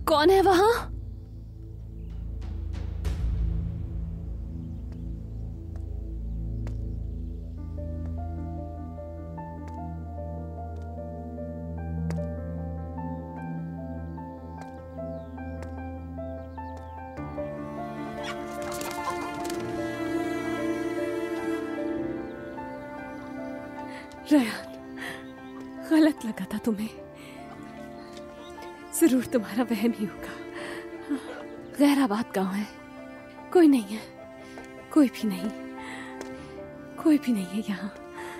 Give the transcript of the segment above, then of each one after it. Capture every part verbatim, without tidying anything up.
कौन है वहां? रैयान, गलत लगा था तुम्हें। जरूर तुम्हारा वहम ही होगा। गैराबाद गांव है, कोई नहीं है, कोई भी नहीं, कोई भी नहीं है यहाँ।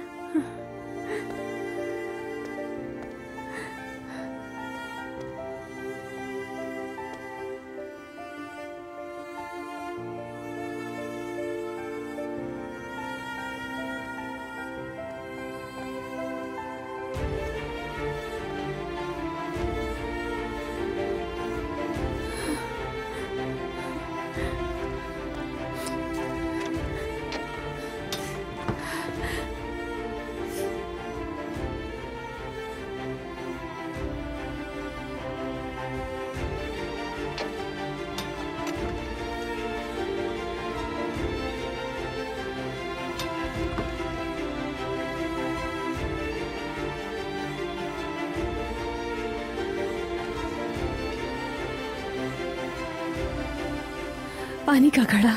पानी का घड़ा,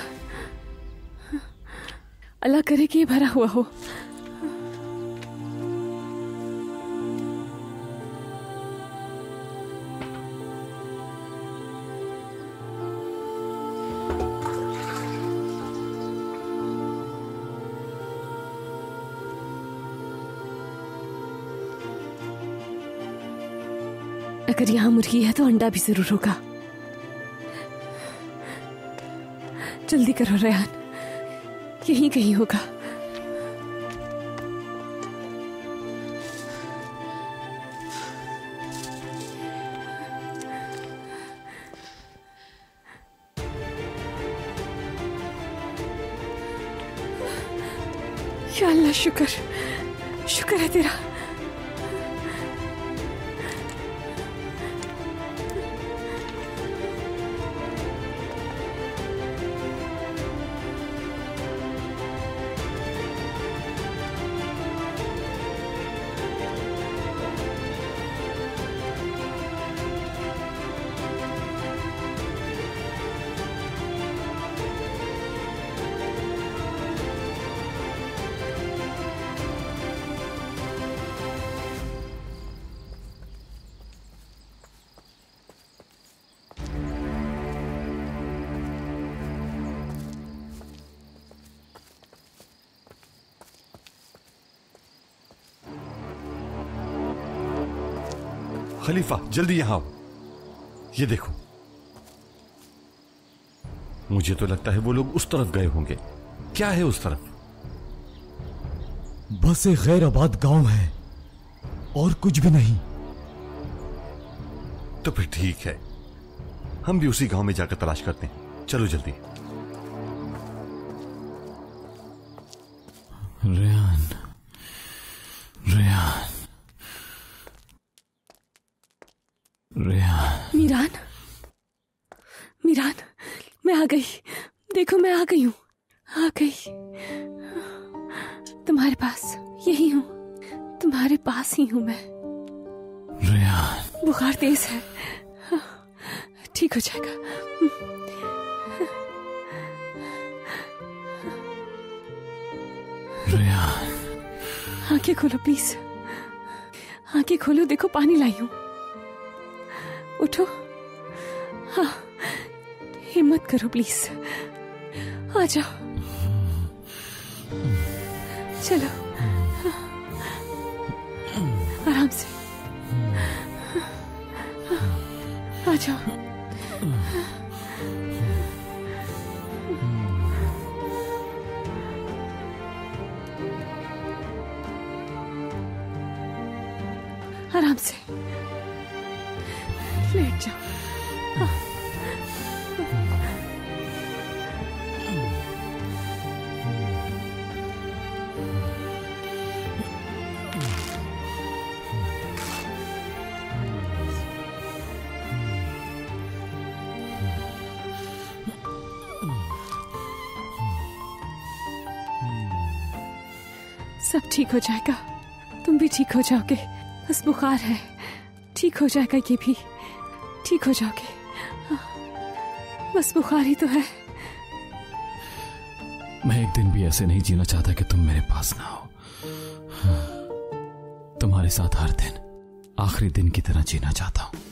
अल्लाह करे कि ये भरा हुआ हो। अगर यहाँ मुर्गी है तो अंडा भी जरूर होगा। जल्दी करो रैयान, यहीं कहीं होगा। या अल्लाह, शुक्र शुक्र है तेरा। खलीफा, जल्दी यहां आओ। ये देखो, मुझे तो लगता है वो लोग उस तरफ गए होंगे। क्या है उस तरफ? बस एक गैर आबाद गांव है और कुछ भी नहीं। तो फिर ठीक है, हम भी उसी गांव में जाकर तलाश करते हैं। चलो जल्दी। रेयान, रेयान, रेयान। मीरान, मीरान, मैं आ गई। देखो, मैं आ गई हूँ, आ गई। तुम्हारे पास यही हूँ, तुम्हारे पास ही हूँ मैं। रेयान, बुखार तेज है, ठीक हो जाएगा। रेयान, आंखें खोलो प्लीज, आंखें खोलो। देखो, पानी लाई हूँ। उठो, हाँ, हिम्मत करो प्लीज, आ जाओ। चलो, आराम से आ जाओ। आराम से लेट जाओ। हाँ। सब ठीक हो जाएगा, तुम भी ठीक हो जाओगे। बस बुखार है, ठीक हो जाएगा, ये भी ठीक हो जाओगे। बस बुखार ही तो है। मैं एक दिन भी ऐसे नहीं जीना चाहता कि तुम मेरे पास ना हो। तुम्हारे साथ हर दिन आखिरी दिन की तरह जीना चाहता हूं।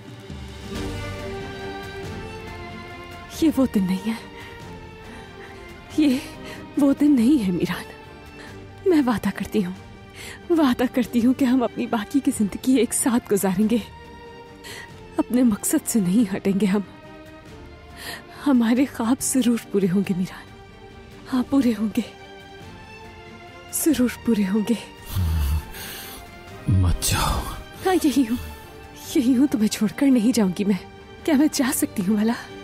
ये वो दिन नहीं है, ये वो दिन नहीं है मीरान। मैं वादा करती हूँ, वादा करती हूँ कि हम अपनी बाकी की जिंदगी एक साथ गुजारेंगे। अपने मकसद से नहीं हटेंगे हम। हमारे ख्वाब जरूर पूरे होंगे मीरान, हाँ पूरे होंगे, जरूर पूरे होंगे। मत जाओ। हाँ यही हूँ, यही हूँ, तुम्हें छोड़कर नहीं जाऊंगी मैं। क्या मैं जा सकती हूँ भला?